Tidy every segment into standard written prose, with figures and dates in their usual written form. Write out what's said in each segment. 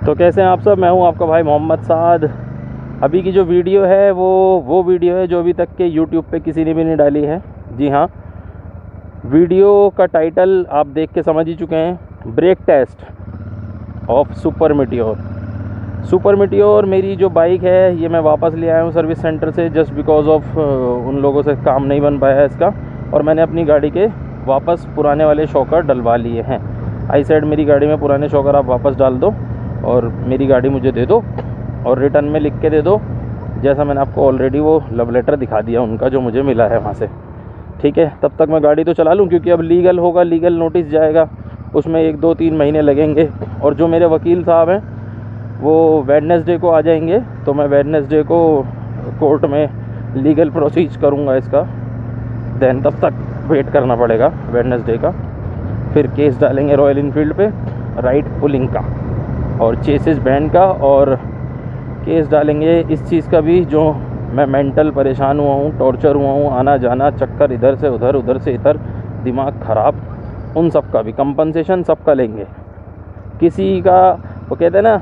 तो कैसे हैं आप सब। मैं हूं आपका भाई मोहम्मद साद। अभी की जो वीडियो है वो वीडियो है जो अभी तक के यूट्यूब पे किसी ने भी नहीं डाली है। जी हाँ, वीडियो का टाइटल आप देख के समझ ही चुके हैं, brake test of super meteor. Super meteor मेरी जो बाइक है ये मैं वापस ले आया हूँ सर्विस सेंटर से, जस्ट बिकॉज ऑफ उन लोगों से काम नहीं बन पाया इसका, और मैंने अपनी गाड़ी के वापस पुराने वाले शॉकर डलवा लिए हैं। आई साइड मेरी गाड़ी में पुराने शॉकर आप वापस डाल दो और मेरी गाड़ी मुझे दे दो, और रिटर्न में लिख के दे दो, जैसा मैंने आपको ऑलरेडी वो लव लेटर दिखा दिया उनका जो मुझे मिला है वहाँ से। ठीक है, तब तक मैं गाड़ी तो चला लूँ, क्योंकि अब लीगल होगा, लीगल नोटिस जाएगा, उसमें 1-2-3 महीने लगेंगे। और जो मेरे वकील साहब हैं वो वेडनेसडे को आ जाएंगे, तो मैं वेडनेसडे को कोर्ट में लीगल प्रोसीज करूँगा इसका। देन तब तक वेट करना पड़ेगा वेडनेसडे का। फिर केस डालेंगे रॉयल इनफील्ड पे राइट पुलिंग का और चेसिस बैंड का, और केस डालेंगे इस चीज़ का भी जो मैं मेंटल परेशान हुआ हूँ, टॉर्चर हुआ हूँ, आना जाना चक्कर, इधर से उधर उधर से इधर, दिमाग ख़राब, उन सब का भी कंपनसेशन सबका लेंगे। किसी का वो कहते हैं ना,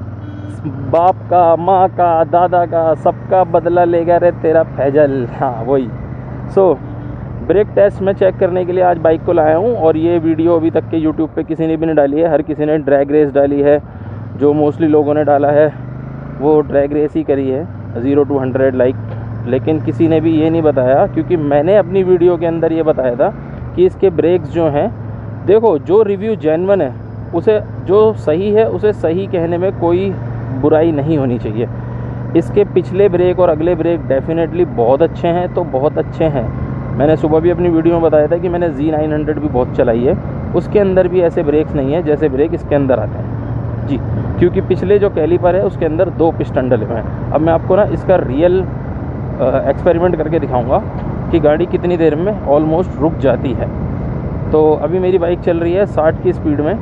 बाप का, माँ का, दादा का, सबका बदला लेगा रे तेरा फैजल। हाँ वही। सो ब्रेक टेस्ट में चेक करने के लिए आज बाइक को लाया हूँ, और ये वीडियो अभी तक के यूट्यूब पे किसी ने भी नहीं डाली है। हर किसी ने ड्रैग रेस डाली है, जो मोस्टली लोगों ने डाला है वो ड्रैग रेस ही करी है 0 to 100 लाइक। लेकिन किसी ने भी ये नहीं बताया, क्योंकि मैंने अपनी वीडियो के अंदर ये बताया था कि इसके ब्रेक्स जो हैं, देखो जो रिव्यू जेन्युइन है उसे, जो सही है उसे सही कहने में कोई बुराई नहीं होनी चाहिए। इसके पिछले ब्रेक और अगले ब्रेक डेफिनेटली बहुत अच्छे हैं, तो बहुत अच्छे हैं। मैंने सुबह भी अपनी वीडियो में बताया था कि मैंने Z900 भी बहुत चलाई है, उसके अंदर भी ऐसे ब्रेक्स नहीं है जैसे ब्रेक इसके अंदर आते हैं जी, क्योंकि पिछले जो कैलिपर है उसके अंदर 2 पिस्टन डले हुए हैं। अब मैं आपको ना इसका रियल एक्सपेरिमेंट करके दिखाऊंगा कि गाड़ी कितनी देर में ऑलमोस्ट रुक जाती है। तो अभी मेरी बाइक चल रही है 60 की स्पीड में,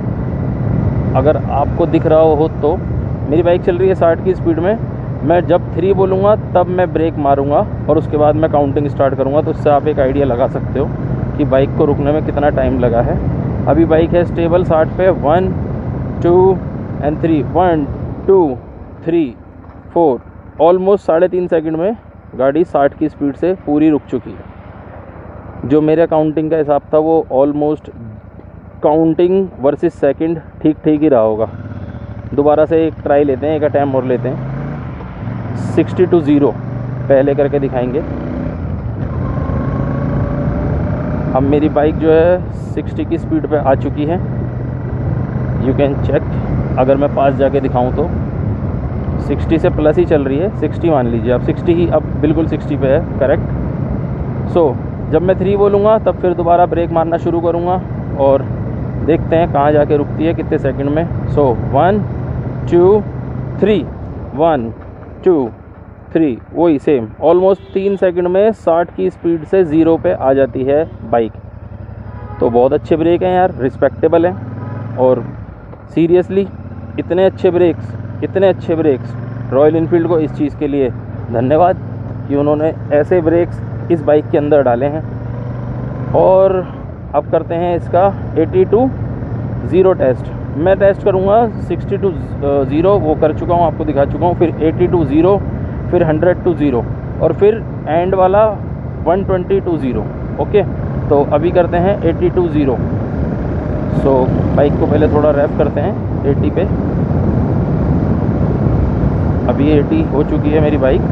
अगर आपको दिख रहा हो तो मेरी बाइक चल रही है 60 की स्पीड में। मैं जब 3 बोलूँगा तब मैं ब्रेक मारूँगा और उसके बाद मैं काउंटिंग स्टार्ट करूँगा, तो इससे आप एक आइडिया लगा सकते हो कि बाइक को रुकने में कितना टाइम लगा है। अभी बाइक है स्टेबल 60 पे, 1 2 and 3, 1 2 3 4, ऑलमोस्ट 3.5 सेकंड में गाड़ी 60 की स्पीड से पूरी रुक चुकी है। जो मेरा काउंटिंग का हिसाब था वो ऑलमोस्ट काउंटिंग वर्सेस सेकंड ठीक ही रहा होगा। दोबारा से एक ट्राई लेते हैं, एक अटैम्प्ट और लेते हैं। 60 to 0 पहले करके दिखाएंगे। अब मेरी बाइक जो है 60 की स्पीड पे आ चुकी है, यू कैन चेक। अगर मैं पास जाके दिखाऊं तो 60 से प्लस ही चल रही है, 60 मान लीजिए आप, 60 ही अब बिल्कुल 60 पे है, करेक्ट। सो जब मैं 3 बोलूँगा तब फिर दोबारा ब्रेक मारना शुरू करूँगा और देखते हैं कहाँ जाके रुकती है, कितने सेकंड में। सो 1 2 3, 1 2 3, वही सेम, ऑलमोस्ट 3 सेकंड में 60 की स्पीड से 0 पे आ जाती है बाइक। तो बहुत अच्छे ब्रेक हैं यार, रिस्पेक्टेबल हैं। और सीरियसली इतने अच्छे ब्रेक्स रॉयल इनफील्ड को इस चीज़ के लिए धन्यवाद कि उन्होंने ऐसे ब्रेक्स इस बाइक के अंदर डाले हैं। और अब करते हैं इसका 80 to 0 टेस्ट। मैं टेस्ट करूँगा 60 to 0, वो कर चुका हूँ, आपको दिखा चुका हूँ। फिर 80 to 0, फिर 100 to 0, और फिर एंड वाला 120 to 0। ओके, तो अभी करते हैं 80 to 0। सो बाइक को पहले थोड़ा रैप करते हैं 80 पे। अभी ये 80 हो चुकी है मेरी बाइक।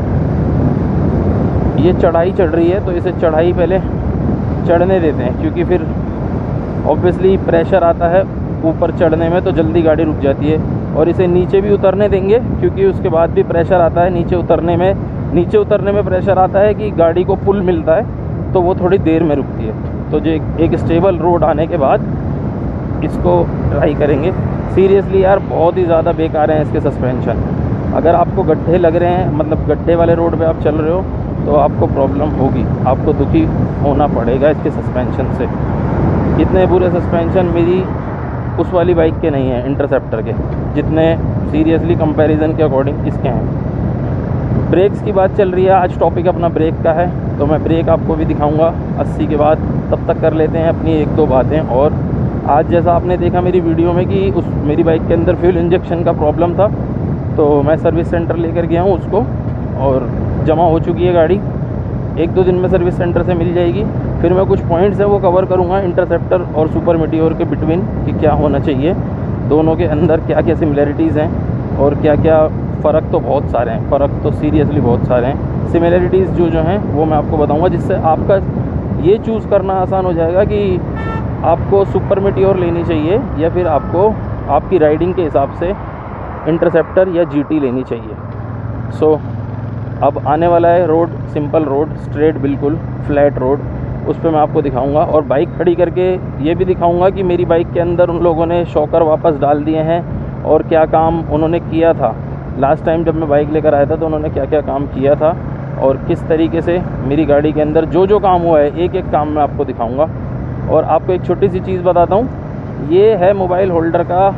ये चढ़ाई चढ़ रही है तो इसे चढ़ाई पहले चढ़ने देते हैं, क्योंकि फिर ऑब्वियसली प्रेशर आता है ऊपर चढ़ने में, तो जल्दी गाड़ी रुक जाती है। और इसे नीचे भी उतरने देंगे, क्योंकि उसके बाद भी प्रेशर आता है नीचे उतरने में प्रेशर आता है कि गाड़ी को पुल मिलता है, तो वो थोड़ी देर में रुकती है। तो जो एक स्टेबल रोड आने के बाद इसको ट्राई करेंगे। सीरियसली यार बहुत ही ज़्यादा बेकार हैं इसके सस्पेंशन। अगर आपको गड्ढे लग रहे हैं, मतलब गड्ढे वाले रोड पे आप चल रहे हो, तो आपको प्रॉब्लम होगी, आपको दुखी होना पड़ेगा इसके सस्पेंशन से। इतने बुरे सस्पेंशन मेरी उस वाली बाइक के नहीं हैं, इंटरसेप्टर के, जितने सीरियसली कंपैरिजन के अकॉर्डिंग इसके हैं। ब्रेक्स की बात चल रही है, आज टॉपिक अपना ब्रेक का है, तो मैं ब्रेक आपको भी दिखाऊंगा 80 के बाद। तब तक कर लेते हैं अपनी 1-2 बातें और आज जैसा आपने देखा मेरी वीडियो में कि मेरी बाइक के अंदर फ्यूल इंजेक्शन का प्रॉब्लम था, तो मैं सर्विस सेंटर लेकर गया हूँ उसको, और जमा हो चुकी है गाड़ी। 1-2 दिन में सर्विस सेंटर से मिल जाएगी। फिर मैं कुछ पॉइंट्स हैं वो कवर करूँगा इंटरसेप्टर और सुपर मीटियोर के बिटवीन, कि क्या होना चाहिए दोनों के अंदर, क्या क्या सिमिलरिटीज़ हैं और क्या क्या फ़र्क। तो बहुत सारे हैं फ़र्क, तो सीरियसली बहुत सारे हैं। सिमिलरिटीज़ जो हैं वो मैं आपको बताऊंगा, जिससे आपका ये चूज़ करना आसान हो जाएगा कि आपको सुपर मीटियोर लेनी चाहिए या फिर आपको आपकी राइडिंग के हिसाब से इंटरसेप्टर या जीटी लेनी चाहिए। सो अब आने वाला है रोड, सिंपल रोड, स्ट्रेट, बिल्कुल फ्लैट रोड, उस पर मैं आपको दिखाऊंगा। और बाइक खड़ी करके ये भी दिखाऊंगा कि मेरी बाइक के अंदर उन लोगों ने शॉकर वापस डाल दिए हैं और क्या काम उन्होंने किया था। लास्ट टाइम जब मैं बाइक लेकर आया था तो उन्होंने क्या क्या काम किया था और किस तरीके से मेरी गाड़ी के अंदर जो जो काम हुआ है, एक एक काम मैं आपको दिखाऊंगा। और आपको एक छोटी सी चीज़ बताता हूँ, ये है मोबाइल होल्डर का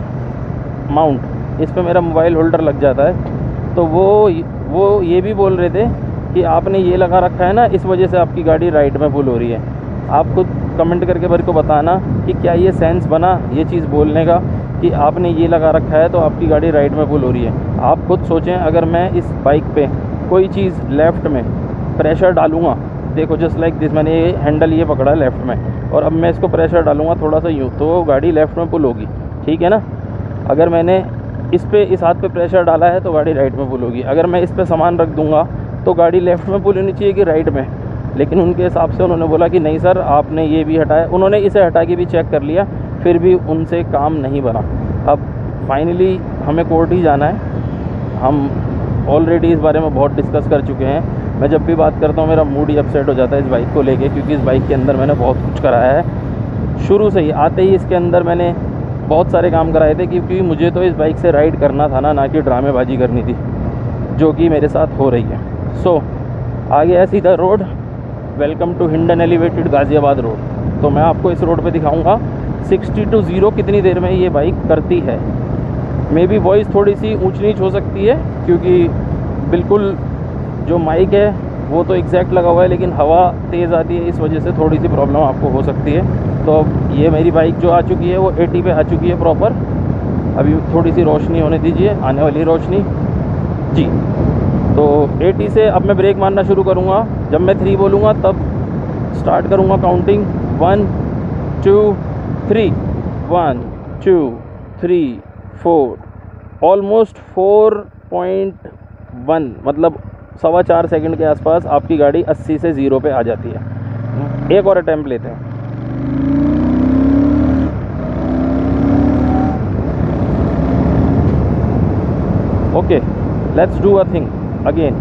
माउंट, इस पर मेरा मोबाइल होल्डर लग जाता है। तो वो ये भी बोल रहे थे कि आपने ये लगा रखा है ना, इस वजह से आपकी गाड़ी राइट में पुल हो रही है। आप खुद कमेंट करके मेरे को बताना कि क्या ये सेंस बना ये चीज़ बोलने का कि आपने ये लगा रखा है तो आपकी गाड़ी राइट में पुल हो रही है। आप खुद सोचें, अगर मैं इस बाइक पे कोई चीज़ लेफ़्ट में प्रेशर डालूँगा, देखो जस्ट लाइक दिस, मैंने ये हैंडल ये पकड़ा है लेफ़्ट में, और अब मैं इसको प्रेशर डालूँगा थोड़ा सा यूँ, तो गाड़ी लेफ़्ट में पुल होगी, ठीक है ना। अगर मैंने इस हाथ पे प्रेशर डाला है तो गाड़ी राइट में पुल होगी। अगर मैं इस पे सामान रख दूँगा तो गाड़ी लेफ़्ट में पुल होनी चाहिए कि राइट में। लेकिन उनके हिसाब से उन्होंने बोला कि नहीं सर, आपने ये भी हटाया। उन्होंने इसे हटा के भी चेक कर लिया, फिर भी उनसे काम नहीं बना। अब फाइनली हमें कोर्ट ही जाना है। हम ऑलरेडी इस बारे में बहुत डिस्कस कर चुके हैं। मैं जब भी बात करता हूँ मेरा मूड ही अपसेट हो जाता है इस बाइक को लेके, क्योंकि इस बाइक के अंदर मैंने बहुत कुछ कराया है। शुरू से ही आते ही इसके अंदर मैंने बहुत सारे काम कराए थे, क्योंकि मुझे तो इस बाइक से राइड करना था ना कि ड्रामेबाजी करनी थी, जो कि मेरे साथ हो रही है। सो आगे है सीधा road, welcome to Hindon elevated Ghaziabad road. तो मैं आपको इस रोड पे दिखाऊंगा 60 to 0 कितनी देर में ये बाइक करती है। मे बी वॉइस थोड़ी सी ऊंच नीच हो सकती है, क्योंकि बिल्कुल जो माइक है वो तो एग्जैक्ट लगा हुआ है, लेकिन हवा तेज़ आती है, इस वजह से थोड़ी सी प्रॉब्लम आपको हो सकती है। तो अब ये मेरी बाइक जो आ चुकी है वो 80 पे आ चुकी है प्रॉपर। अभी थोड़ी सी रोशनी होने दीजिए, आने वाली रोशनी जी। तो 80 से अब मैं ब्रेक मारना शुरू करूँगा। जब मैं 3 बोलूँगा तब स्टार्ट करूँगा काउंटिंग। 1 2 3, 1 2 3 4, ऑलमोस्ट 4.1, मतलब 4.25 सेकंड के आसपास आपकी गाड़ी 80 से 0 पे आ जाती है। एक और अटैम्प्ट लेते हैं। Okay, let's do a thing again.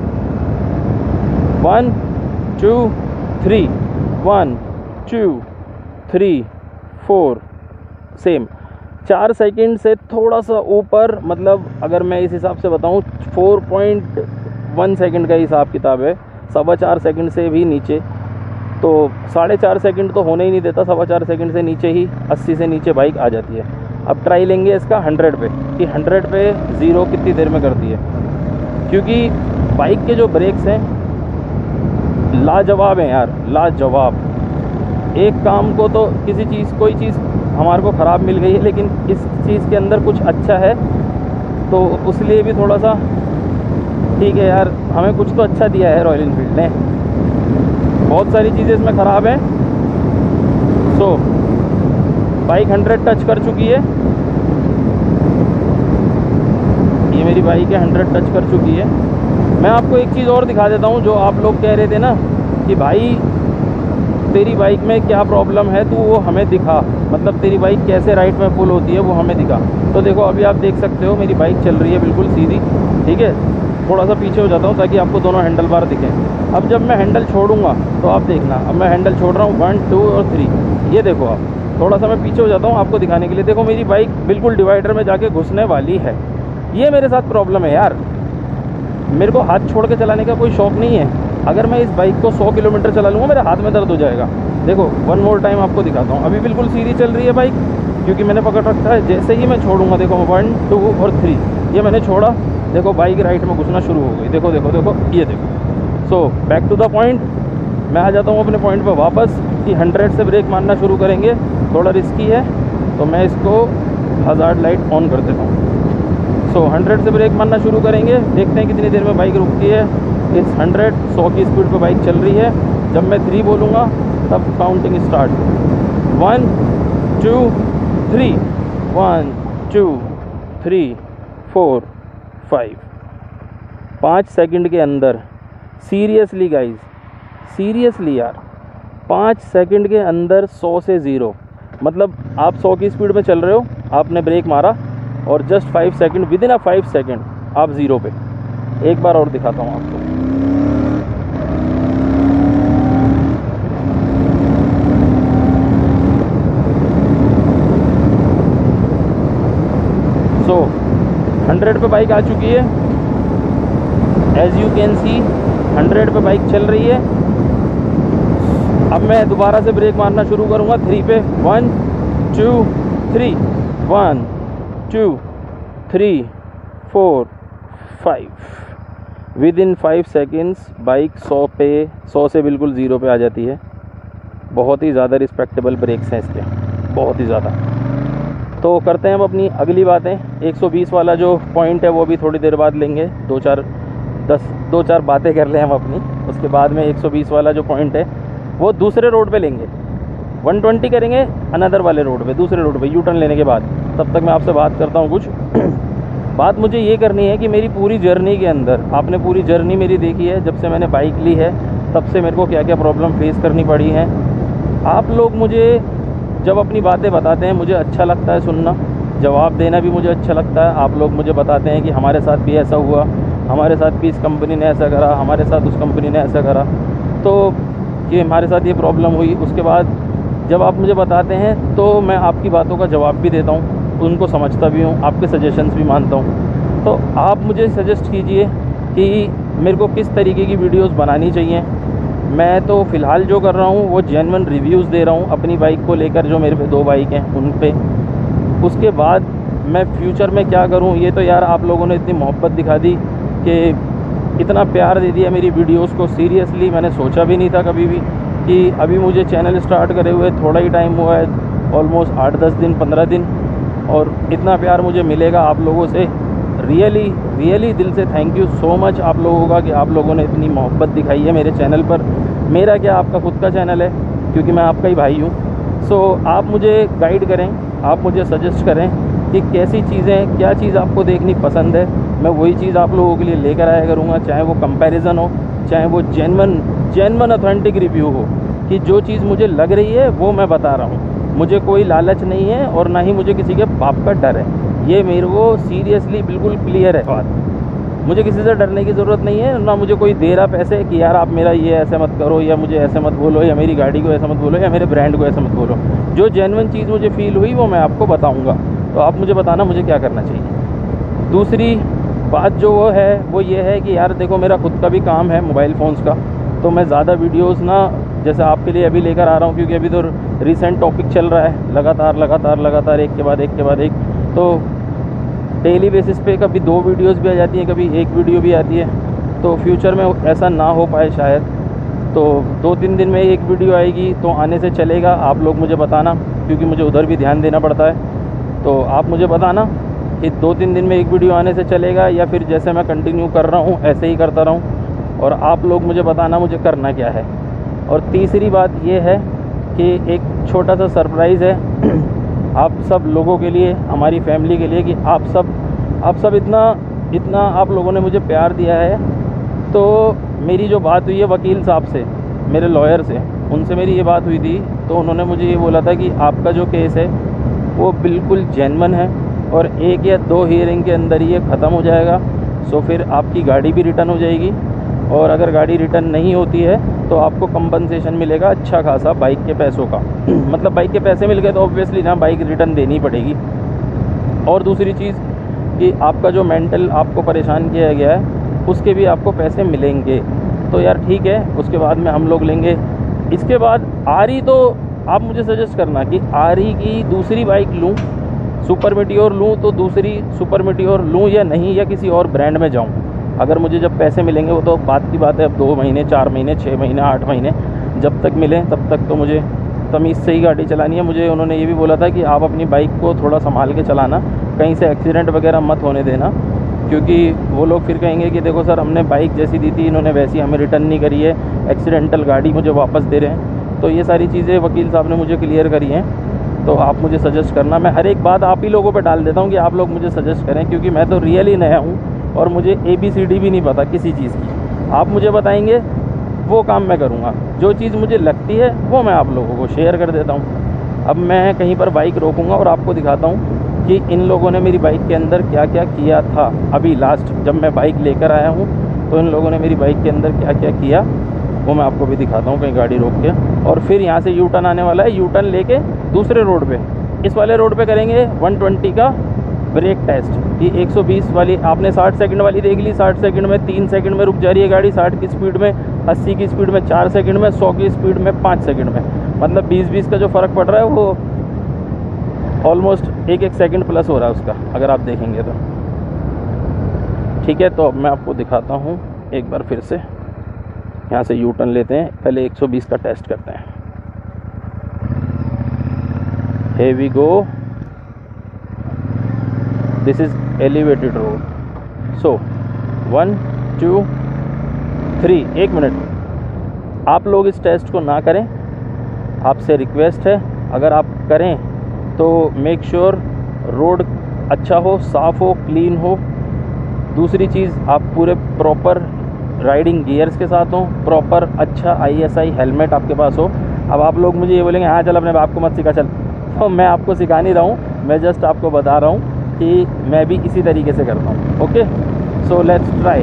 1 2 3, 1 2 3 4, same 4 second से थोड़ा सा ऊपर, मतलब अगर मैं इस हिसाब से बताऊं 4.1 सेकंड का हिसाब किताब है। 4.25 सेकंड से भी नीचे, तो 4.5 सेकंड तो होने ही नहीं देता। 4.25 सेकंड से नीचे ही 80 से नीचे बाइक आ जाती है। अब ट्राई लेंगे इसका 100 पे, कि 100 पे 0 कितनी देर में करती है, क्योंकि बाइक के जो ब्रेक्स हैं लाजवाब हैं यार, लाजवाब। एक काम को तो किसी चीज़, कोई चीज़ हमारे को ख़राब मिल गई है, लेकिन इस चीज़ के अंदर कुछ अच्छा है, तो उसलिए भी थोड़ा सा ठीक है यार, हमें कुछ तो अच्छा दिया है रॉयल एनफील्ड ने। बहुत सारी चीज़ें इसमें ख़राब हैं। सो बाइक 100 टच कर चुकी है, ये मेरी बाइक है, 100 टच कर चुकी है। मैं आपको एक चीज़ और दिखा देता हूँ, जो आप लोग कह रहे थे ना कि भाई तेरी बाइक में क्या प्रॉब्लम है, तो वो हमें दिखा, मतलब तेरी बाइक कैसे राइट में पुल होती है वो हमें दिखा। तो देखो अभी आप देख सकते हो मेरी बाइक चल रही है बिल्कुल सीधी, ठीक है। थोड़ा सा पीछे हो जाता हूँ ताकि आपको दोनों हैंडल बार दिखें। अब जब मैं हैंडल छोड़ूंगा तो आप देखना, अब मैं हैंडल छोड़ रहा हूँ 1 2 और 3, ये देखो आप, थोड़ा सा मैं पीछे हो जाता हूँ आपको दिखाने के लिए। देखो मेरी बाइक बिल्कुल डिवाइडर में जाके घुसने वाली है। ये मेरे साथ प्रॉब्लम है यार, मेरे को हाथ छोड़ के चलाने का कोई शौक़ नहीं है। अगर मैं इस बाइक को 100 किलोमीटर चला लूँगा मेरे हाथ में दर्द हो जाएगा। देखो 1 मोर टाइम आपको दिखाता हूँ। अभी बिल्कुल सीधी चल रही है बाइक, क्योंकि मैंने पकड़ रखा है। जैसे ही मैं छोड़ूंगा, देखो 1 2 और 3, ये मैंने छोड़ा, देखो बाइक राइट में घुसना शुरू हो गई। देखो देखो देखो, ये देखो। So back to the point, मैं आ जाता हूँ अपने पॉइंट पर वापस कि 100 से ब्रेक मारना शुरू करेंगे। थोड़ा रिस्की है, तो मैं इसको हज़ार्ड लाइट ऑन कर देता हूँ। सो 100 से ब्रेक मारना शुरू करेंगे, देखते हैं कितनी देर में बाइक रुकती है। इट्स 100 की स्पीड पे बाइक चल रही है। जब मैं 3 बोलूँगा तब काउंटिंग स्टार्ट। 1 2 3 1 2 3 4 5 5 सेकंड के अंदर, सीरियसली गाइज, सीरियसली यार, 5 सेकंड के अंदर 100 से 0। मतलब आप 100 की स्पीड में चल रहे हो, आपने ब्रेक मारा और just 5 second, within 5 second आप 0 पे। एक बार और दिखाता हूँ आपको। सो 100 पे बाइक आ चुकी है। एज यू कैन सी 100 पे बाइक चल रही है। अब मैं दोबारा से ब्रेक मारना शुरू करूँगा 3 पे। 1 2 3 1 2 3 4 5। विद इन 5 सेकेंड्स बाइक 100 से बिल्कुल 0 पे आ जाती है। बहुत ही ज़्यादा रिस्पेक्टेबल ब्रेक्स हैं इसके, बहुत ही ज़्यादा। तो करते हैं अब अपनी अगली बातें। 120 वाला जो पॉइंट है वो भी थोड़ी देर बाद लेंगे, 2-4 बातें कर लें हम अपनी। उसके बाद में 120 वाला जो पॉइंट है वो दूसरे रोड पे लेंगे। 120 करेंगे अनदर वाले रोड पे, दूसरे रोड पे यू टर्न लेने के बाद। तब तक मैं आपसे बात करता हूँ कुछ। बात मुझे ये करनी है कि मेरी पूरी जर्नी के अंदर, आपने पूरी जर्नी मेरी देखी है, जब से मैंने बाइक ली है तब से मेरे को क्या क्या प्रॉब्लम फेस करनी पड़ी है। आप लोग मुझे जब अपनी बातें बताते हैं मुझे अच्छा लगता है सुनना, जवाब देना भी मुझे अच्छा लगता है। आप लोग मुझे बताते हैं कि हमारे साथ भी ऐसा हुआ, हमारे साथ भी इस कंपनी ने ऐसा करा, हमारे साथ उस कंपनी ने ऐसा करा, तो ये हमारे साथ ये प्रॉब्लम हुई। उसके बाद जब आप मुझे बताते हैं तो मैं आपकी बातों का जवाब भी देता हूँ, उनको समझता भी हूँ, आपके सजेशंस भी मानता हूँ। तो आप मुझे सजेस्ट कीजिए कि मेरे को किस तरीके की वीडियोस बनानी चाहिए। मैं तो फ़िलहाल जो कर रहा हूँ वो जेन्युइन रिव्यूज़ दे रहा हूँ अपनी बाइक को लेकर, जो मेरे पे 2 बाइक हैं उन पे। उसके बाद मैं फ्यूचर में क्या करूँ, ये तो यार आप लोगों ने इतनी मोहब्बत दिखा दी कि इतना प्यार दे दिया मेरी वीडियोस को। सीरियसली मैंने सोचा भी नहीं था कभी भी कि अभी मुझे चैनल स्टार्ट करे हुए थोड़ा ही टाइम हुआ है, ऑलमोस्ट 8-10 दिन 15 दिन, और इतना प्यार मुझे मिलेगा आप लोगों से। रियली दिल से थैंक यू सो मच आप लोगों का कि आप लोगों ने इतनी मोहब्बत दिखाई है मेरे चैनल पर। मेरा क्या, आपका खुद का चैनल है, क्योंकि मैं आपका ही भाई हूँ। सो आप मुझे गाइड करें, आप मुझे सजेस्ट करें कि कैसी चीज़ें, क्या चीज़ आपको देखनी पसंद है। मैं वही चीज़ आप लोगों के लिए लेकर आया करूँगा, चाहे वो कंपैरिजन हो, चाहे वो जेन्युइन ऑथेंटिक रिव्यू हो, कि जो चीज़ मुझे लग रही है वो मैं बता रहा हूँ। मुझे कोई लालच नहीं है और ना ही मुझे किसी के पाप का डर है। ये मेरे को सीरियसली बिल्कुल क्लियर है बात। मुझे किसी से डरने की ज़रूरत नहीं है, ना मुझे कोई दे रहा पैसे कि यार आप मेरा ये ऐसे मत करो, या मुझे ऐसे मत बोलो, या मेरी गाड़ी को ऐसा मत बोलो, या मेरे ब्रांड को ऐसा मत बोलो। जो जेन्युइन चीज़ मुझे फ़ील हुई वो मैं आपको बताऊँगा। तो आप मुझे बताना मुझे क्या करना चाहिए। दूसरी बात जो वो है वो ये है कि यार देखो, मेरा खुद का भी काम है मोबाइल फ़ोन्स का, तो मैं ज़्यादा वीडियोस ना जैसे आपके लिए अभी लेकर आ रहा हूँ, क्योंकि अभी तो रिसेंट टॉपिक चल रहा है लगातार एक के बाद एक। तो डेली बेसिस पे कभी 2 वीडियोस भी आ जाती हैं, कभी 1 वीडियो भी आती है। तो फ्यूचर में ऐसा ना हो पाए शायद, तो 2-3 दिन में 1 वीडियो आएगी, तो आने से चलेगा। आप लोग मुझे बताना, क्योंकि मुझे उधर भी ध्यान देना पड़ता है। तो आप मुझे बताना कि 2-3 दिन में 1 वीडियो आने से चलेगा, या फिर जैसे मैं कंटिन्यू कर रहा हूँ ऐसे ही करता रहूँ। और आप लोग मुझे बताना मुझे करना क्या है। और तीसरी बात ये है कि एक छोटा सा सरप्राइज़ है आप सब लोगों के लिए, हमारी फैमिली के लिए, कि आप सब इतना आप लोगों ने मुझे प्यार दिया है। तो मेरी जो बात हुई है वकील साहब से, मेरे लॉयर से, उनसे मेरी ये बात हुई थी, तो उन्होंने मुझे ये बोला था कि आपका जो केस है वो बिल्कुल जेन्युइन है और 1 या 2 हियरिंग के अंदर ही ये ख़त्म हो जाएगा। सो फिर आपकी गाड़ी भी रिटर्न हो जाएगी, और अगर गाड़ी रिटर्न नहीं होती है तो आपको कंपनसेशन मिलेगा अच्छा खासा बाइक के पैसों का। मतलब बाइक के पैसे मिल गए तो ऑब्वियसली ना बाइक रिटर्न देनी पड़ेगी। और दूसरी चीज़ कि आपका जो मेंटल आपको परेशान किया गया है उसके भी आपको पैसे मिलेंगे। तो यार ठीक है, उसके बाद में हम लोग लेंगे। इसके बाद आरी, तो आप मुझे सजेस्ट करना कि आरी की दूसरी बाइक लूँ, सुपर मीटियोर लूँ, तो दूसरी सुपर मीटियोर लूँ या नहीं, या किसी और ब्रांड में जाऊँ। अगर मुझे जब पैसे मिलेंगे, वो तो बात की बात है, अब 2 महीने 4 महीने 6 महीने 8 महीने जब तक मिले तब तक तो मुझे तमीज़ से ही गाड़ी चलानी है। मुझे उन्होंने ये भी बोला था कि आप अपनी बाइक को थोड़ा संभाल के चलाना, कहीं से एक्सीडेंट वगैरह मत होने देना, क्योंकि वो लोग फिर कहेंगे कि देखो सर हमने बाइक जैसी दी थी इन्होंने वैसी हमें रिटर्न नहीं करी है, एक्सीडेंटल गाड़ी मुझे वापस दे रहे हैं। तो ये सारी चीज़ें वकील साहब ने मुझे क्लियर करी हैं। तो आप मुझे सजेस्ट करना, मैं हर एक बात आप ही लोगों पे डाल देता हूँ कि आप लोग मुझे सजेस्ट करें, क्योंकि मैं तो रियली नया हूँ और मुझे ABCD भी नहीं पता किसी चीज़ की। आप मुझे बताएंगे वो काम मैं करूँगा, जो चीज़ मुझे लगती है वो मैं आप लोगों को शेयर कर देता हूँ। अब मैं कहीं पर बाइक रोकूँगा और आपको दिखाता हूँ कि इन लोगों ने मेरी बाइक के अंदर क्या क्या किया था। अभी लास्ट जब मैं बाइक लेकर आया हूँ तो इन लोगों ने मेरी बाइक के अंदर क्या क्या किया वो मैं आपको भी दिखाता हूँ कहीं गाड़ी रोक के। और फिर यहाँ से U-टर्न आने वाला है, U-टर्न लेके दूसरे रोड पे, इस वाले रोड पे करेंगे 120 का ब्रेक टेस्ट। ये 120 वाली आपने 60 सेकंड वाली देख ली, 60 सेकंड में 3 सेकंड में रुक जा रही है गाड़ी, 60 की स्पीड में, 80 की स्पीड में 4 सेकंड में, 100 की स्पीड में 5 सेकंड में, मतलब 20-20 का जो फ़र्क पड़ रहा है वो ऑलमोस्ट एक सेकंड प्लस हो रहा है उसका, अगर आप देखेंगे तो। ठीक है, तो अब मैं आपको दिखाता हूँ एक बार फिर से। यहाँ से U-टर्न लेते हैं, पहले 120 का टेस्ट करते हैं। Here we go. This is elevated road. So 1 2 3, 1 minute. आप लोग इस टेस्ट को ना करें, आपसे रिक्वेस्ट है। अगर आप करें तो मेक श्योर रोड अच्छा हो, साफ़ हो, क्लीन हो। दूसरी चीज़, आप पूरे प्रॉपर राइडिंग गियर्स के साथ हो, प्रॉपर अच्छा ISI हेलमेट आपके पास हो। अब आप लोग मुझे ये बोलेंगे हाँ चल अपने बाप को मत सिखा, चल। तो मैं आपको सिखा नहीं रहा हूँ, मैं जस्ट आपको बता रहा हूँ कि मैं भी इसी तरीके से करता हूँ। Okay, so let's try.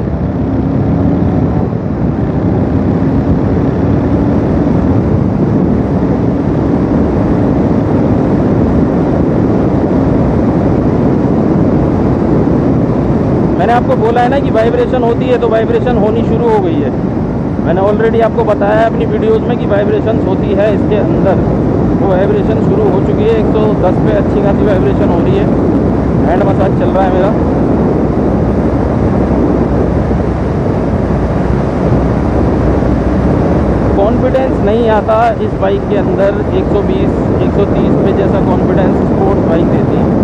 मैंने आपको बोला है ना कि वाइब्रेशन होती है, तो वाइब्रेशन होनी शुरू हो गई है। मैंने ऑलरेडी आपको बताया है अपनी वीडियोस में कि वाइब्रेशन होती है इसके अंदर, वो वाइब्रेशन शुरू हो चुकी है। 110 पे अच्छी खासी वाइब्रेशन हो रही है। हैंड मसाज चल रहा है मेरा। कॉन्फिडेंस नहीं आता इस बाइक के अंदर 120 130 पे जैसा कॉन्फिडेंस स्पोर्ट्स बाइक देती है।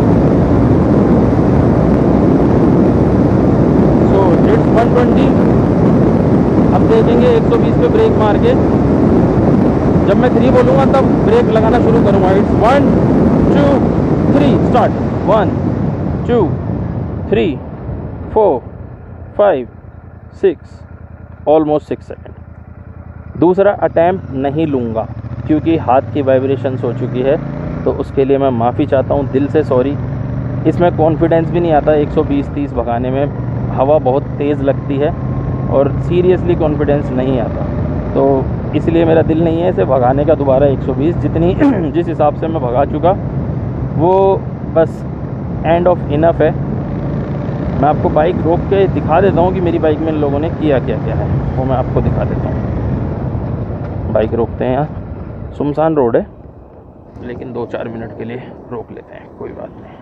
So it's 120। अब देखेंगे 120 पे ब्रेक मार के, जब मैं 3 बोलूँगा तब ब्रेक लगाना शुरू करूँगा। It's 1 2 3 start. 1 2 3 4 5 6, almost 6 second. दूसरा अटैम्प्ट नहीं लूँगा क्योंकि हाथ की वाइब्रेशंस हो चुकी है, तो उसके लिए मैं माफ़ी चाहता हूँ दिल से, सॉरी। इसमें कॉन्फिडेंस भी नहीं आता 120-30 भगाने में, हवा बहुत तेज़ लगती है और सीरियसली कॉन्फिडेंस नहीं आता, तो इसलिए मेरा दिल नहीं है इसे भगाने का दोबारा 120। जितनी जिस हिसाब से मैं भगा चुका वो बस एंड ऑफ इनफ है। मैं आपको बाइक रोक के दिखा देता हूँ कि मेरी बाइक में इन लोगों ने किया क्या क्या है, वो मैं आपको दिखा देता हूँ। बाइक रोकते हैं, यहाँ सुनसान रोड है लेकिन 2-4 मिनट के लिए रोक लेते हैं, कोई बात नहीं।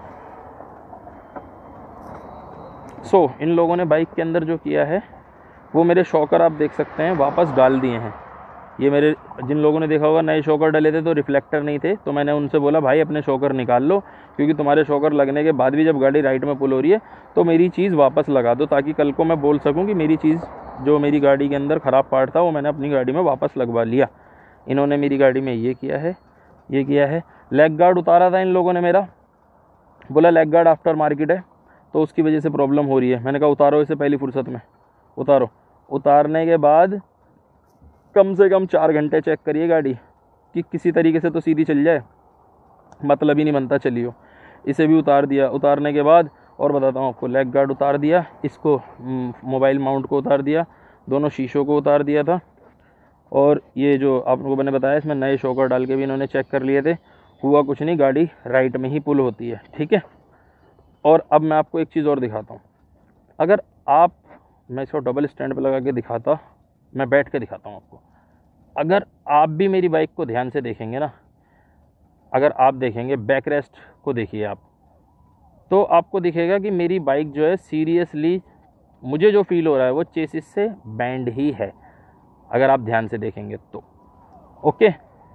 सो इन लोगों ने बाइक के अंदर जो किया है वो मेरे शॉकर आप देख सकते हैं वापस डाल दिए हैं। ये मेरे, जिन लोगों ने देखा होगा नए शॉकर डले थे तो रिफ्लेक्टर नहीं थे, तो मैंने उनसे बोला भाई अपने शॉकर निकाल लो, क्योंकि तुम्हारे शॉकर लगने के बाद भी जब गाड़ी राइट में पुल हो रही है तो मेरी चीज़ वापस लगा दो, ताकि कल को मैं बोल सकूं कि मेरी चीज़, जो मेरी गाड़ी के अंदर ख़राब पार्ट था वो मैंने अपनी गाड़ी में वापस लगवा लिया। इन्होंने मेरी गाड़ी में ये किया है, ये किया है। लेग गार्ड उतारा था इन लोगों ने मेरा, बोला लेग गार्ड आफ्टर मार्केट है तो उसकी वजह से प्रॉब्लम हो रही है। मैंने कहा उतारो इसे पहली फुर्सत में, उतारो। उतारने के बाद कम से कम 4 घंटे चेक करिए गाड़ी कि किसी तरीके से तो सीधी चल जाए, मतलब ही नहीं बनता चलियो। इसे भी उतार दिया। उतारने के बाद और बताता हूँ आपको, लेग गार्ड उतार दिया, इसको मोबाइल माउंट को उतार दिया, दोनों शीशों को उतार दिया था, और ये जो आप लोगों को मैंने बताया इसमें नए शॉकर डाल के भी इन्होंने चेक कर लिए थे। हुआ कुछ नहीं, गाड़ी राइट में ही पुल होती है, ठीक है। और अब मैं आपको एक चीज़ और दिखाता हूँ। अगर आप, मैं इसको डबल स्टैंड पे लगा के दिखाता, मैं बैठ के दिखाता हूँ आपको। अगर आप भी मेरी बाइक को ध्यान से देखेंगे ना, अगर आप देखेंगे बैक रेस्ट को देखिए आप, तो आपको दिखेगा कि मेरी बाइक जो है सीरियसली मुझे जो फील हो रहा है वो चेसिस से बैंड ही है, अगर आप ध्यान से देखेंगे तो। ओके,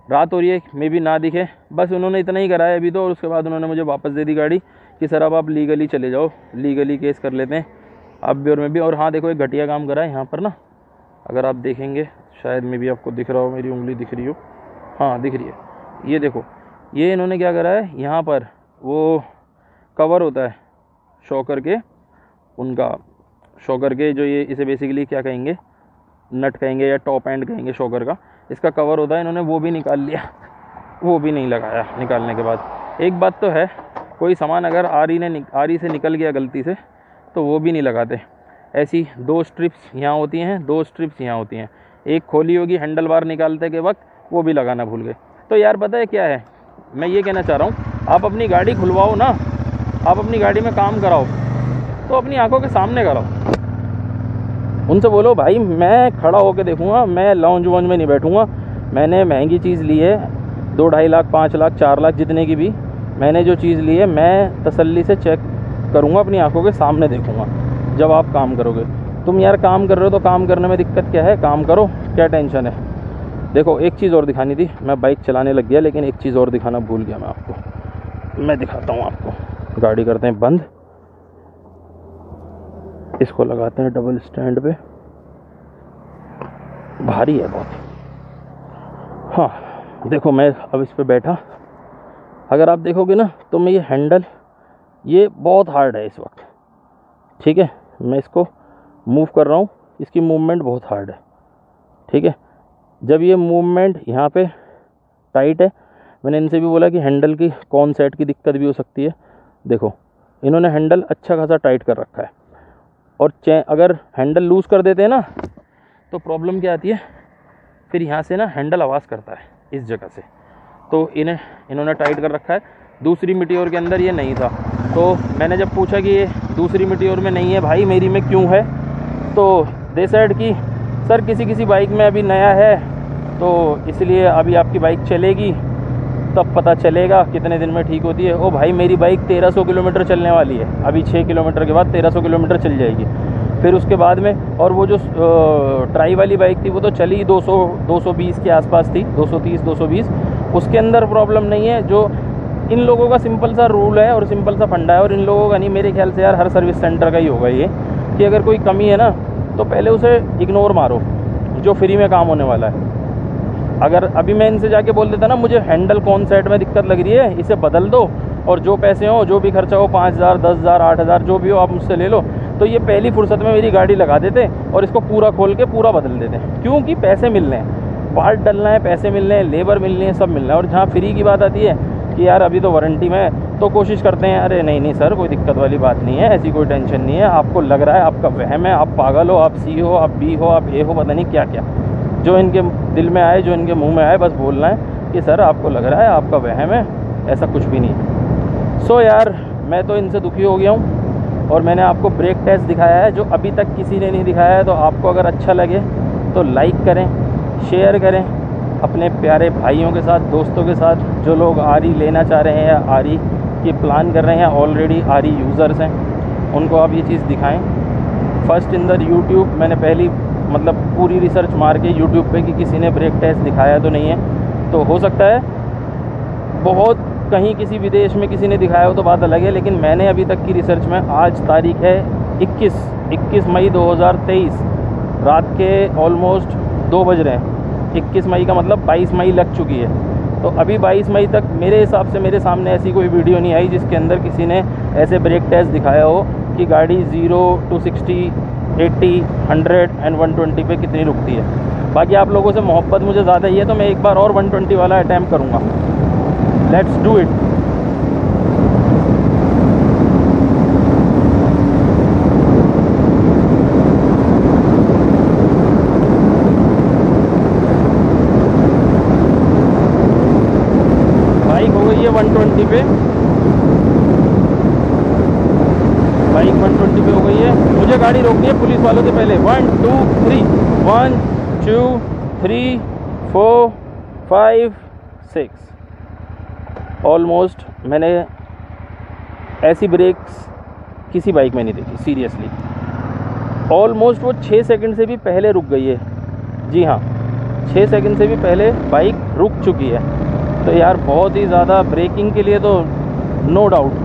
रात हो रही है, मे भी ना दिखे, बस उन्होंने इतना ही करा है अभी तो। और उसके बाद उन्होंने मुझे वापस दे दी गाड़ी कि सर अब आप लीगली चले जाओ, लीगली केस कर लेते हैं आप भी और मैं भी। और हाँ देखो, एक घटिया काम करा है यहाँ पर ना, अगर आप देखेंगे शायद में भी आपको दिख रहा हो, मेरी उंगली दिख रही हो, हाँ दिख रही है, ये देखो, ये इन्होंने क्या करा है, यहाँ पर वो कवर होता है शॉकर के, उनका शॉकर के जो ये इसे बेसिकली क्या कहेंगे, नट कहेंगे या टॉप एंड कहेंगे शॉकर का, इसका कवर होता है, इन्होंने वो भी निकाल लिया, वो भी नहीं लगाया। निकालने के बाद एक बात तो है, कोई सामान अगर आरी से निकल गया गलती से तो वो भी नहीं लगाते। ऐसी 2 स्ट्रिप्स यहाँ होती हैं, 2 स्ट्रिप्स यहाँ होती हैं, एक खोली होगी हैंडल बार निकालते के वक्त, वो भी लगाना भूल गए। तो यार पता है क्या है, मैं ये कहना चाह रहा हूँ, आप अपनी गाड़ी खुलवाओ ना, आप अपनी गाड़ी में काम कराओ तो अपनी आंखों के सामने कराओ। उनसे बोलो भाई मैं खड़ा होकर देखूंगा, मैं लाउंज वाउंज में नहीं बैठूंगा, मैंने महंगी चीज़ ली है, 2-2.5 लाख 5 लाख 4 लाख जितने की भी मैंने जो चीज़ ली है, मैं तसल्ली से चेक करूंगा, अपनी आंखों के सामने देखूंगा जब आप काम करोगे। तुम यार काम कर रहे हो तो काम करने में दिक्कत क्या है, काम करो, क्या टेंशन है। देखो एक चीज़ और दिखानी थी, मैं बाइक चलाने लग गया लेकिन एक चीज़ और दिखाना भूल गया मैं आपको, मैं दिखाता हूँ आपको। गाड़ी करते हैं बंद, इसको लगाते हैं डबल स्टैंड पे, भारी है बहुत। हाँ देखो मैं अब इस पे बैठा, अगर आप देखोगे ना तो मैं ये हैंडल, ये बहुत हार्ड है इस वक्त, ठीक है, मैं इसको मूव कर रहा हूँ, इसकी मूवमेंट बहुत हार्ड है, ठीक है। जब ये मूवमेंट यहाँ पे टाइट है, मैंने इनसे भी बोला कि हैंडल की कौन सेट की दिक्कत भी हो सकती है। देखो इन्होंने हैंडल अच्छा खासा टाइट कर रखा है, और अगर हैंडल लूज़ कर देते हैं ना तो प्रॉब्लम क्या आती है, फिर यहाँ से ना हैंडल आवाज़ करता है इस जगह से, तो इन्होंने टाइट कर रखा है। दूसरी मीटियोर के अंदर ये नहीं था, तो मैंने जब पूछा कि ये दूसरी मीटियोर में नहीं है भाई, मेरी में क्यों है, तो दे सेड कि सर किसी बाइक में अभी नया है तो इसलिए अभी आपकी बाइक चलेगी तब पता चलेगा कितने दिन में ठीक होती है। ओ भाई मेरी बाइक 1300 किलोमीटर चलने वाली है, अभी 6 किलोमीटर के बाद 1300 किलोमीटर चल जाएगी, फिर उसके बाद में, और वो जो ट्राई वाली बाइक थी वो तो चली 220 के आसपास थी, 230 220, उसके अंदर प्रॉब्लम नहीं है। जो इन लोगों का सिंपल सा रूल है और सिंपल सा फंडा है, और इन लोगों का नहीं, मेरे ख्याल से यार हर सर्विस सेंटर का ही होगा ये, कि अगर कोई कमी है ना तो पहले उसे इग्नोर मारो जो फ्री में काम होने वाला है। अगर अभी मैं इनसे जाके बोल देता ना मुझे हैंडल कौन सेट में दिक्कत लग रही है, इसे बदल दो और जो पैसे हो, जो भी खर्चा हो, 5000 10,000 8,000 जो भी हो आप मुझसे ले लो, तो ये पहली फुर्सत में मेरी गाड़ी लगा देते और इसको पूरा खोल के पूरा बदल देते। क्योंकि पैसे मिलने हैं, पार्ट डलना है, पैसे मिलने हैं, लेबर मिलनी है, सब मिलना है। और जहाँ फ्री की बात आती है कि यार अभी तो वारंटी में है, तो कोशिश करते हैं अरे नहीं सर कोई दिक्कत वाली बात नहीं है, ऐसी कोई टेंशन नहीं है, आपको लग रहा है, आपका वहम है, आप पागल हो, आप सी हो, आप बी हो, आप ए हो, पता नहीं क्या क्या, जो इनके दिल में आए, जो इनके मुंह में आए, बस बोलना है कि सर आपको लग रहा है, आपका वहम है, ऐसा कुछ भी नहीं है। सो यार मैं तो इनसे दुखी हो गया हूँ, और मैंने आपको ब्रेक टेस्ट दिखाया है जो अभी तक किसी ने नहीं दिखाया है। तो आपको अगर अच्छा लगे तो लाइक करें, शेयर करें अपने प्यारे भाइयों के साथ, दोस्तों के साथ, जो लोग आरी लेना चाह रहे हैं या आरी की प्लान कर रहे हैं, ऑलरेडी आरी यूज़र्स हैं, उनको आप ये चीज़ दिखाएं। फर्स्ट इन द यूट्यूब मैंने पहली मतलब पूरी रिसर्च मार के यूट्यूब पे कि किसी ने ब्रेक टेस्ट दिखाया तो नहीं है, तो हो सकता है बहुत कहीं किसी विदेश में किसी ने दिखाया हो तो बात अलग है, लेकिन मैंने अभी तक की रिसर्च में, आज तारीख है 21 मई 2023, रात के ऑलमोस्ट 2 बज रहे हैं। 21 मई का मतलब 22 मई लग चुकी है, तो अभी 22 मई तक मेरे हिसाब से मेरे सामने ऐसी कोई वीडियो नहीं आई जिसके अंदर किसी ने ऐसे ब्रेक टेस्ट दिखाया हो कि गाड़ी 0 to 60, 80, 100 and 120 पे कितनी रुकती है। बाकी आप लोगों से मोहब्बत मुझे ज़्यादा ही है, तो मैं एक बार और 120 वाला अटैम्प्ट करूँगा। Let's do it. बाइक हो गई है 120 पे, बाइक 120 पे हो गई है। मुझे गाड़ी रोकनी है पुलिस वालों से पहले। 1 2 3 1 2 3 4 5 6 ऑलमोस्ट मैंने ऐसी ब्रेक्स किसी बाइक में नहीं देखी सीरियसली। ऑलमोस्ट वो 6 सेकंड से भी पहले रुक गई है। जी हाँ, 6 सेकंड से भी पहले बाइक रुक चुकी है। तो यार बहुत ही ज़्यादा ब्रेकिंग के लिए तो नो डाउट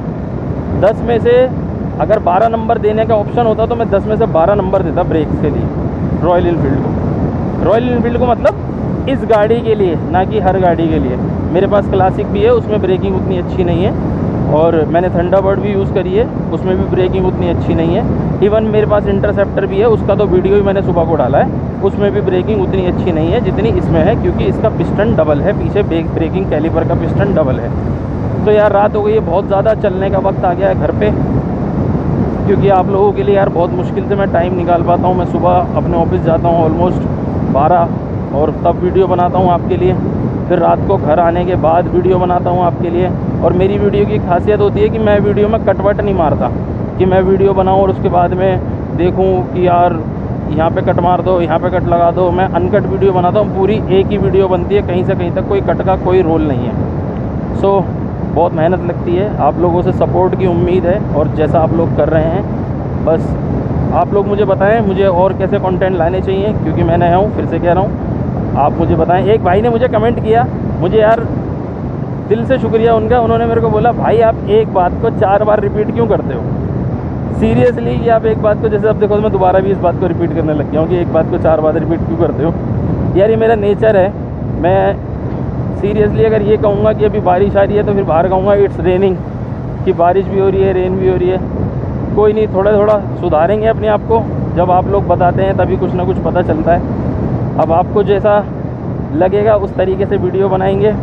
10 में से अगर 12 नंबर देने का ऑप्शन होता तो मैं 10 में से 12 नंबर देता ब्रेक्स के लिए रॉयल इनफील्ड को। रॉयल इनफील्ड को मतलब इस गाड़ी के लिए, ना कि हर गाड़ी के लिए। मेरे पास क्लासिक भी है, उसमें ब्रेकिंग उतनी अच्छी नहीं है, और मैंने थंडरबर्ड भी यूज़ करी है, उसमें भी ब्रेकिंग उतनी अच्छी नहीं है। इवन मेरे पास इंटरसेप्टर भी है, उसका तो वीडियो भी मैंने सुबह को डाला है, उसमें भी ब्रेकिंग उतनी अच्छी नहीं है जितनी इसमें है, क्योंकि इसका पिस्टन डबल है, पीछे ब्रेकिंग कैलिपर का पिस्टन डबल है। तो यार रात हो गई है, बहुत ज़्यादा चलने का वक्त आ गया है घर पे, क्योंकि आप लोगों के लिए यार बहुत मुश्किल से मैं टाइम निकाल पाता हूँ। मैं सुबह अपने ऑफिस जाता हूँ ऑलमोस्ट 12 और तब वीडियो बनाता हूँ आपके लिए, फिर रात को घर आने के बाद वीडियो बनाता हूँ आपके लिए। और मेरी वीडियो की खासियत होती है कि मैं वीडियो में कट वट नहीं मारता, कि मैं वीडियो बनाऊँ और उसके बाद में देखूँ कि यार यहाँ पे कट मार दो, यहाँ पे कट लगा दो। मैं अनकट वीडियो बनाता हूँ, पूरी एक ही वीडियो बनती है, कहीं से कहीं तक कोई कट का कोई रोल नहीं है। सो बहुत मेहनत लगती है, आप लोगों से सपोर्ट की उम्मीद है, और जैसा आप लोग कर रहे हैं बस आप लोग मुझे बताएं मुझे और कैसे कंटेंट लाने चाहिए, क्योंकि मैं नया हूँ, फिर से कह रहा हूँ, आप मुझे बताएं। एक भाई ने मुझे कमेंट किया, मुझे यार दिल से शुक्रिया उनका, उन्होंने मेरे को बोला भाई आप एक बात को 4 बार रिपीट क्यों करते हो। सीरियसली कि आप एक बात को, जैसे अब देखो मैं दोबारा भी इस बात को रिपीट करने लग गया हूँ कि एक बात को 4 बार रिपीट क्यों करते हो। यार ये मेरा नेचर है। मैं सीरियसली अगर ये कहूँगा कि अभी बारिश आ रही है तो फिर बाहर कहूँगा इट्स रेनिंग, कि बारिश भी हो रही है, रेन भी हो रही है। कोई नहीं, थोड़ा थोड़ा सुधारेंगे अपने आप को, जब आप लोग बताते हैं तभी कुछ ना कुछ पता चलता है। अब आपको जैसा लगेगा उस तरीके से वीडियो बनाएंगे।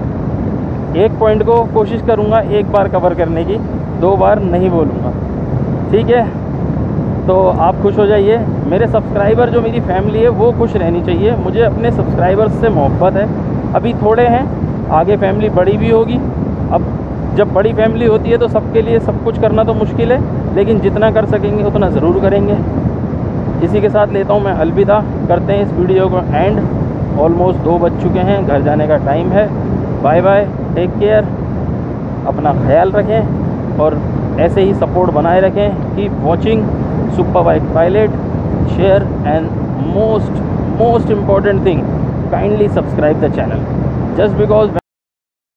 एक पॉइंट को कोशिश करूँगा एक बार कवर करने की, 2 बार नहीं बोलूँगा, ठीक है। तो आप खुश हो जाइए, मेरे सब्सक्राइबर जो मेरी फैमिली है वो खुश रहनी चाहिए। मुझे अपने सब्सक्राइबर्स से मोहब्बत है। अभी थोड़े हैं, आगे फैमिली बड़ी भी होगी। अब जब बड़ी फैमिली होती है तो सबके लिए सब कुछ करना तो मुश्किल है, लेकिन जितना कर सकेंगे उतना ज़रूर करेंगे। इसी के साथ लेता हूँ मैं अलविदा, करते हैं इस वीडियो को एंड। ऑलमोस्ट 2 बज चुके हैं, घर जाने का टाइम है। बाय बाय, टेक केयर, अपना ख्याल रखें और ऐसे ही सपोर्ट बनाए रखें। Keep watching super bike pilot, share and most important thing, kindly subscribe the channel, just because